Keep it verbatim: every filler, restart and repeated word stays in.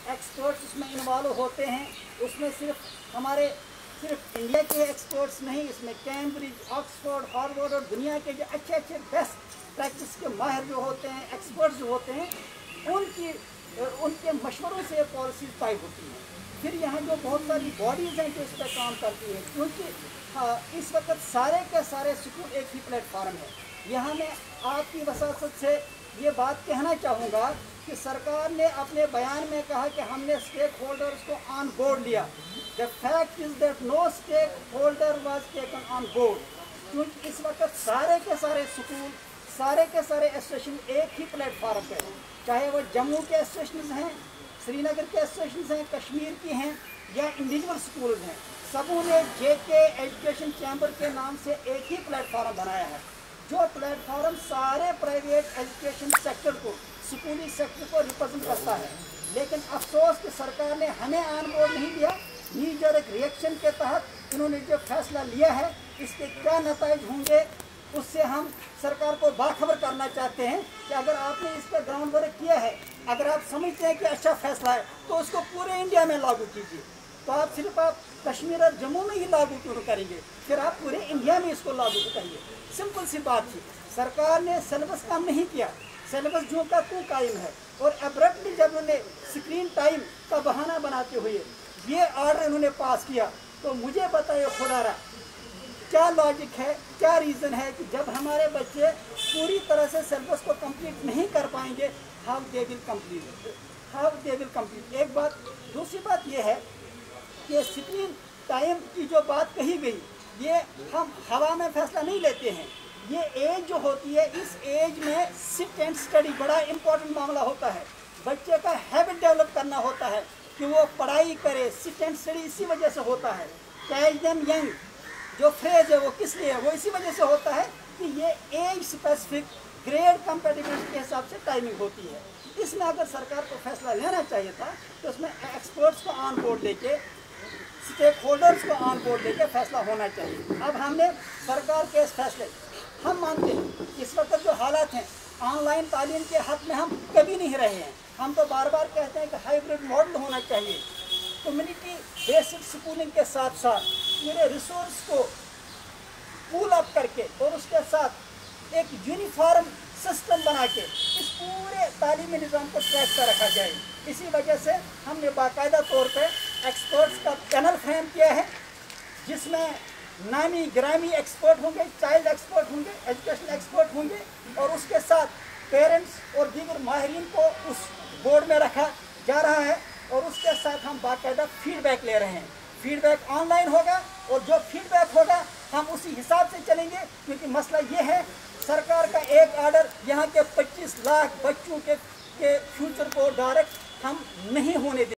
Experts उसमें involve होते हैं। उसमें सिर्फ हमारे सिर्फ इंडिया के एक्सपर्ट्स नहीं, इसमें कैम्ब्रिज, ऑक्सफोर्ड, हार्वर्ड और दुनिया के जो अच्छे अच्छे बेस्ट प्रैक्टिस के माहिर जो होते हैं, एक्सपर्ट्स जो होते हैं, उनकी उनके मशवरों से पॉलिसीज तय होती हैं। फिर यहाँ जो बहुत सारी बॉडीज़ हैं जो इस पर काम करती हैं, क्योंकि हाँ, इस वक्त सारे के सारे स्कूल एक ही प्लेटफार्म है। यहाँ मैं आपकी वसासत से ये बात कहना चाहूँगा कि सरकार ने अपने बयान में कहा कि हमने स्टेक होल्डर्स को ऑन बोर्ड लिया। The fact is that no stake holder was taken on board, क्योंकि इस वक्त सारे के सारे स्कूल, सारे के सारे एसोसिएशन एक ही प्लेटफार्म पे हैं, चाहे वो जम्मू के एसोसिएशन हैं, श्रीनगर के एसोसिएशन हैं, कश्मीर की हैं या इंडिविजुअल स्कूल हैं। सबों ने जे के एजुकेशन चैम्बर के नाम से एक ही प्लेटफार्म बनाया है, जो प्लेटफार्म सारे प्राइवेट एजुकेशन सेक्टर को, स्कूली सेक्टर को रिप्रेजेंट करता है। लेकिन अफसोस कि सरकार ने हमें ऑन बोर्ड नहीं लिया। नीजर एक रिएक्शन के तहत इन्होंने जो फैसला लिया है, इसके क्या नतीजे होंगे उससे हम सरकार को बाखबर करना चाहते हैं कि अगर आपने इस पर ग्राउंड वर्क किया है, अगर आप समझते हैं कि अच्छा फैसला है, तो उसको पूरे इंडिया में लागू कीजिए। तो आप सिर्फ आप कश्मीर और जम्मू में ही लागू क्यों करेंगे, फिर आप पूरे इंडिया में इसको लागू करिए। सिंपल सी बात थी। सरकार ने सिलेबस कम नहीं किया, सिलेबस जो का तू कायम है। और एब्रप्टली जब उन्होंने स्क्रीन टाइम का बहाना बनाते हुए ये ऑर्डर उन्होंने पास किया, तो मुझे बताइए खुदारा क्या लॉजिक है, क्या रीज़न है कि जब हमारे बच्चे पूरी तरह से सिलेबस को कंप्लीट नहीं कर पाएंगे, how they will complete how they will complete एक बात। दूसरी बात ये है कि स्क्रीन टाइम की जो बात कही गई, ये हम हवा में फैसला नहीं लेते हैं। ये एज जो होती है, इस एज में सिट एंड स्टडी बड़ा इंपॉर्टेंट मामला होता है। बच्चे का हैबिट डेवलप करना होता है कि वो पढ़ाई करे, सिट एंड स्टडी इसी वजह से होता है। कैच देम यंग जो फ्रेज है वो किस लिए है, वो इसी वजह से होता है कि ये एज स्पेसिफिक ग्रेड कंपेटिबिलिटी के हिसाब से टाइमिंग होती है। इसमें अगर सरकार को फैसला लेना चाहिए था तो उसमें एक्सपर्ट्स को ऑन बोर्ड लेके, स्टेक होल्डर्स को ऑन बोर्ड लेके फैसला होना चाहिए। अब हमने सरकार के इस फैसले, हम मानते हैं इस वक्त जो हालात हैं, ऑनलाइन तालीम के हक में हम कभी नहीं रहे हैं। हम तो बार बार कहते हैं कि हाइब्रिड मॉडल होना चाहिए। कम्युनिटी बेसिक स्कूलिंग के साथ साथ पूरे रिसोर्स को पूल अप करके और उसके साथ एक यूनिफॉर्म सिस्टम बना के इस पूरे तालीमी निज़ाम को ट्रैक पर रखा जाए। इसी वजह से हमने बाकायदा तौर पे एक्सपर्ट्स का पैनल फ्रेम किया है, जिसमें नामी ग्रामी एक्सपर्ट होंगे, चाइल्ड एक्सपर्ट होंगे, एजुकेशन एक्सपर्ट होंगे, और उसके साथ पेरेंट्स और दीगर माहिरीन को उस बोर्ड में रखा जा रहा है। और उसके साथ हम बाकायदा फीडबैक ले रहे हैं। फीडबैक ऑनलाइन होगा और जो फीडबैक होगा हम उसी हिसाब से चलेंगे, क्योंकि मसला ये है सरकार का एक ऑर्डर यहाँ के पच्चीस लाख बच्चों के, के फ्यूचर को डायरेक्ट हम नहीं होने दें।